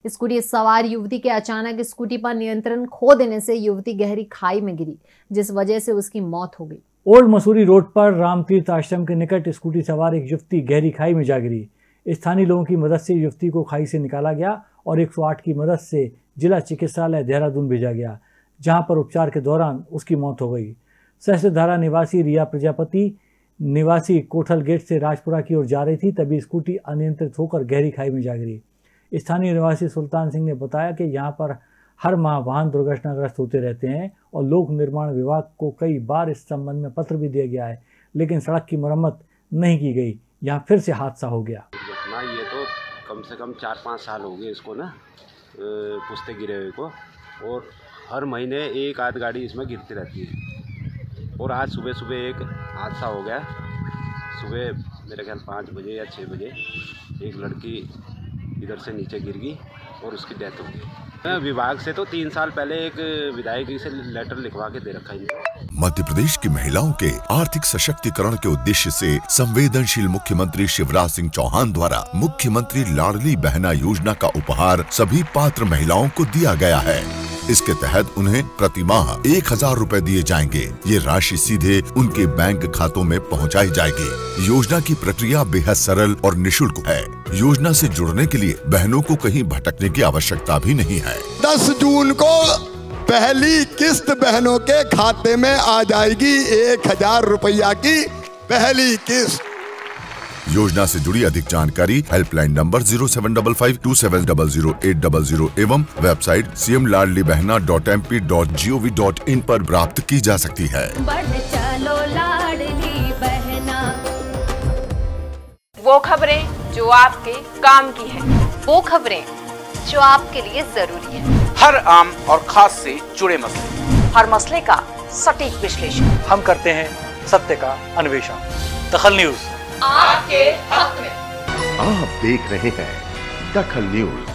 Scooty सवार युवती के अचानक स्कूटी पर नियंत्रण खो देने से युवती गहरी खाई में गिरी, जिस वजह से उसकी मौत हो गई। ओल्ड मसूरी रोड पर रामतीर्थ आश्रम के निकट स्कूटी सवार एक युवती गहरी खाई में जा गिरी। स्थानीय लोगों की मदद से युवती को खाई से निकाला गया और 108 की मदद से जिला चिकित्सालय देहरादून भेजा गया, जहां पर उपचार के दौरान उसकी मौत हो गई। सहस्त्रधारा निवासी रिया प्रजापति निवासी कोठल गेट से राजपुरा की ओर जा रही थी, तभी स्कूटी अनियंत्रित होकर गहरी खाई में जा गिरी। स्थानीय निवासी सुल्तान सिंह ने बताया कि यहाँ पर हर माह वाहन दुर्घटनाग्रस्त होते रहते हैं और लोक निर्माण विभाग को कई बार इस संबंध में पत्र भी दिया गया है, लेकिन सड़क की मरम्मत नहीं की गई। यहाँ फिर से हादसा हो गया। ये तो कम से कम 4-5 साल हो गए इसको ना पुश्ते गिरे हुए को, और हर महीने एक आध गाड़ी इसमें गिरती रहती है। और आज सुबह सुबह एक हादसा हो गया। सुबह मेरे ख्याल 5 बजे या 6 बजे एक लड़की इधर से नीचे गिर गई और उसकी डेथ हो गई। विभाग से तो 3 साल पहले एक विधायक जी से लेटर लिखवा के दे रखा है। मध्य प्रदेश की महिलाओं के आर्थिक सशक्तिकरण के उद्देश्य से संवेदनशील मुख्यमंत्री शिवराज सिंह चौहान द्वारा मुख्यमंत्री लाडली बहना योजना का उपहार सभी पात्र महिलाओं को दिया गया है। इसके तहत उन्हें प्रति माह 1000 रुपए दिए जाएंगे। ये राशि सीधे उनके बैंक खातों में पहुंचाई जाएगी। योजना की प्रक्रिया बेहद सरल और निःशुल्क है। योजना से जुड़ने के लिए बहनों को कहीं भटकने की आवश्यकता भी नहीं है। 10 जून को पहली किस्त बहनों के खाते में आ जाएगी। 1000 रुपया की पहली किस्त। योजना से जुड़ी अधिक जानकारी हेल्पलाइन नंबर 075527000800 एवं वेबसाइट cmladlibehna.mp.gov.in पर प्राप्त की जा सकती है। बढ़ चलो लाडली बहना। वो खबरें जो आपके काम की है, वो खबरें जो आपके लिए जरूरी है। हर आम और खास से जुड़े मसले, हर मसले का सटीक विश्लेषण। हम करते हैं सत्य का अन्वेषण। दखल न्यूज आपके हक में। आप देख रहे हैं दखल न्यूज।